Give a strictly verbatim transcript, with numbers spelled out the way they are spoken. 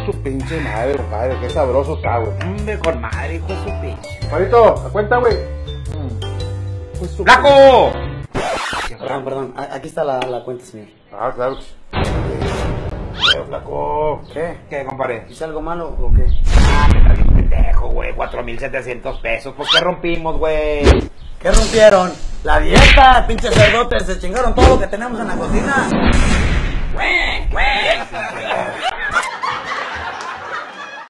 Su pinche madre, compadre, qué sabroso está, güey. Hombre, con madre, hijo de su pinche. Marito, a cuenta, güey. Pues ¡Flaco! Perdón, perdón, aquí está la, la cuenta, señor. Ah, claro que sí. Pero, flaco. ¿Qué? ¿Qué, compadre? ¿Hice algo malo o qué? Ah, que está bien pendejo, güey. cuatro mil setecientos pesos. ¿Por qué rompimos, güey? ¿Qué rompieron? La dieta, pinches cerdotes, se chingaron todo lo que tenemos en la cocina. Güey, güey.